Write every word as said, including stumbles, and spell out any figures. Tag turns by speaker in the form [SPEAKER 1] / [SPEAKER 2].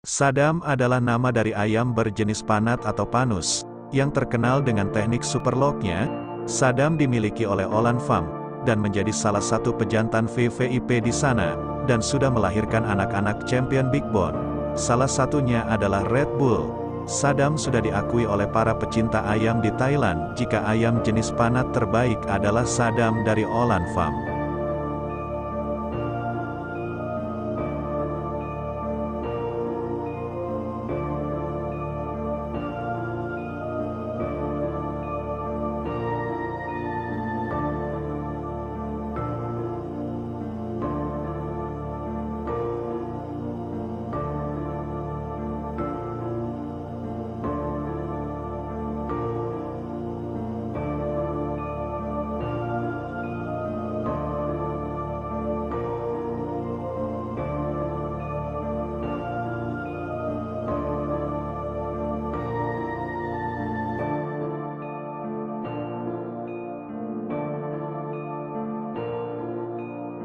[SPEAKER 1] Sadam adalah nama dari ayam berjenis panat atau panus, yang terkenal dengan teknik super lock-nya. Sadam dimiliki oleh Olan Farm, dan menjadi salah satu pejantan V V I P di sana, dan sudah melahirkan anak-anak champion Big Bone. Salah satunya adalah Red Bull. Sadam sudah diakui oleh para pecinta ayam di Thailand, jika ayam jenis panat terbaik adalah Sadam dari Olan Farm.